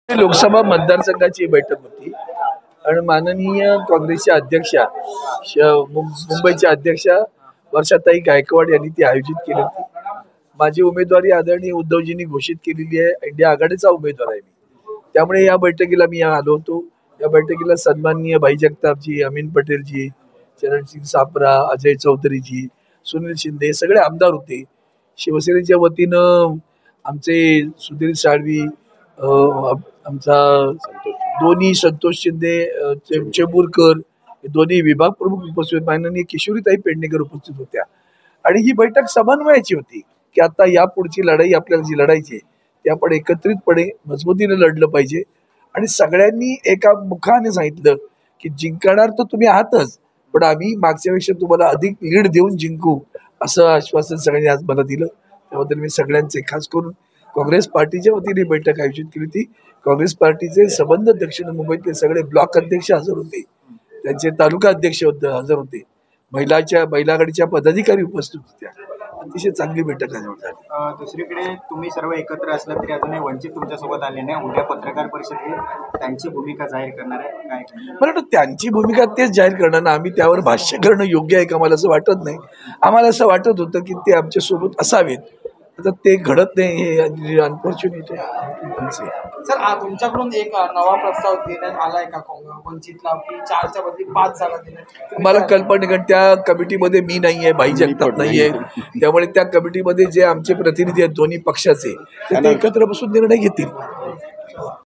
लोकसभा मतदारसंघाची बैठक होती आणि माननीय काँग्रेसच्या अध्यक्षा मुंबईच्या अध्यक्षा वर्षाताई गायकवाड यांनी ती आयोजित केली होती। माझी उमेदवारी आदरणीय उद्धवजींनी घोषित केलेली आहे। इंडिया आघाडीचा उमेदवार आहे मी, त्यामुळे या बैठकीला मी आलो होतो। या बैठकीला सन्माननीय भाई जगतापजी, अमीन पटेलजी, चरणसिंग सापरा, अजय चौधरीजी, सुनील शिंदे सगळे आमदार होते। शिवसेनेच्या वतीनं आमचे सुधीर साळवी, आमचा दोन्ही संतोष शिंदे, चेंबूरकर, दोन्ही विभाग प्रमुख उपस्थित, माननीय किशोरीताई पेडणेकर उपस्थित होत्या। आणि ही बैठक समन्वयाची होती की आता या पुढची लढाई आपल्याला जी लढायची आहे ती आपण एकत्रितपणे मजबूतीने लढलं पाहिजे। आणि सगळ्यांनी एका मुखाने सांगितलं की जिंकणार तर तुम्ही आहातच, पण आम्ही मागच्यापेक्षा तुम्हाला अधिक लीड देऊन जिंकू, असं आश्वासन सगळ्यांनी आज मला दिलं। त्याबद्दल मी सगळ्यांचे खास करून काँग्रेस पार्टीच्या वतीने बैठक आयोजित केली होती। काँग्रेस पार्टीचे संबंध दक्षिण मुंबईतले सगळे ब्लॉक अध्यक्ष हजर होते, त्यांचे तालुका अध्यक्ष हजर होते, महिला आघाडीच्या पदाधिकारी उपस्थित होत्या। अतिशय चांगली बैठक झाली। दुसरीकडे तुम्ही सर्व एकत्र असला तरी अजूनही वंचित तुमच्यासोबत आले नाही। उद्या पत्रकार परिषदेत त्यांची भूमिका जाहीर करणार आहे, काय मला वाटतं त्यांची भूमिका तेच जाहीर करणार ना, आम्ही त्यावर भाष्य करणं योग्य आहे का मला असं वाटत नाही। आम्हाला असं वाटत होतं की ते आमच्या सोबत असावेत, आता ते घडत नाही, हे अनफॉर्च्युनेट आहे। सर, तुमच्याकडून एक नवा प्रस्ताव देण्यात आलाय का वंचितला की 4च्या बदली 5 जागा देण्यात? मला कल्पना नाही, कारण त्या कमिटीमध्ये मी नाही आहे, भाई जगताप नाही आहे, त्यामुळे त्या कमिटीमध्ये जे आमचे प्रतिनिधी आहेत दोन्ही पक्षाचे ते एकत्र बसून निर्णय घेतील।